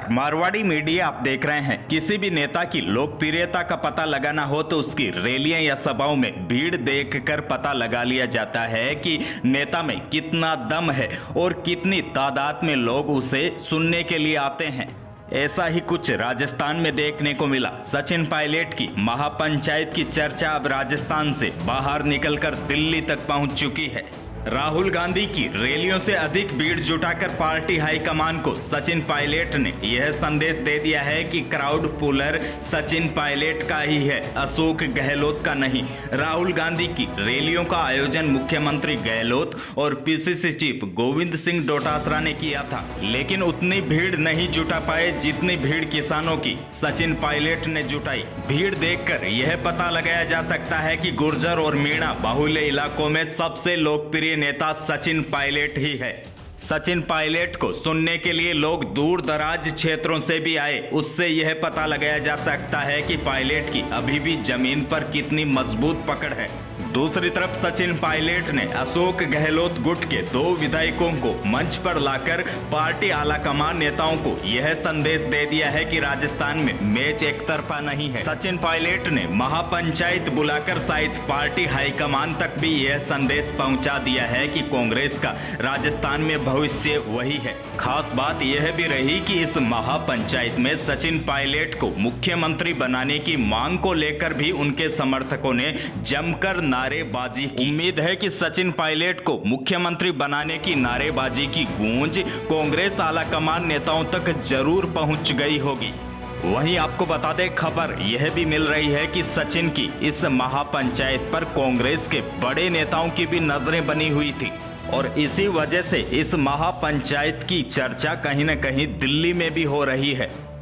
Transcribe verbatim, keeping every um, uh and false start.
नमस्कार, मारवाड़ी मीडिया आप देख रहे हैं। किसी भी नेता की लोकप्रियता का पता लगाना हो तो उसकी रैलियां या सभाओं में भीड़ देखकर पता लगा लिया जाता है कि नेता में कितना दम है और कितनी तादाद में लोग उसे सुनने के लिए आते हैं। ऐसा ही कुछ राजस्थान में देखने को मिला। सचिन पायलट की महापंचायत की चर्चा अब राजस्थान से बाहर निकलकर दिल्ली तक पहुंच चुकी है। राहुल गांधी की रैलियों से अधिक भीड़ जुटाकर पार्टी हाईकमान को सचिन पायलट ने यह संदेश दे दिया है कि क्राउड पुलर सचिन पायलट का ही है, अशोक गहलोत का नहीं। राहुल गांधी की रैलियों का आयोजन मुख्यमंत्री गहलोत और पीसीसी चीफ गोविंद सिंह डोटासरा ने किया था, लेकिन उतनी भीड़ नहीं जुटा पाए जितनी भीड़ किसानों की सचिन पायलट ने जुटाई। भीड़ देखकर यह पता लगाया जा सकता है कि गुर्जर और मीणा बाहुल्य इलाकों में सबसे लोकप्रिय नेता सचिन पायलट ही है। सचिन पायलट को सुनने के लिए लोग दूर दराज क्षेत्रों से भी आए। उससे यह पता लगाया जा सकता है कि पायलट की अभी भी जमीन पर कितनी मजबूत पकड़ है। दूसरी तरफ सचिन पायलट ने अशोक गहलोत गुट के दो विधायकों को मंच पर लाकर पार्टी आलाकमान नेताओं को यह संदेश दे दिया है कि राजस्थान में मैच एक तरफा नहीं है। सचिन पायलट ने महापंचायत बुलाकर शायद पार्टी हाईकमान तक भी यह संदेश पहुंचा दिया है कि कांग्रेस का राजस्थान में भविष्य वही है। खास बात यह भी रही कि इस महापंचायत में सचिन पायलट को मुख्यमंत्री बनाने की मांग को लेकर भी उनके समर्थकों ने जमकर नारेबाजी की। उम्मीद है कि सचिन पायलट को मुख्यमंत्री बनाने की नारेबाजी की गूंज कांग्रेस आलाकमान नेताओं तक जरूर पहुंच गई होगी। वहीं आपको बता दें, खबर यह भी मिल रही है कि सचिन की इस महापंचायत पर कांग्रेस के बड़े नेताओं की भी नजरें बनी हुई थी और इसी वजह से इस महापंचायत की चर्चा कहीं न कहीं दिल्ली में भी हो रही है।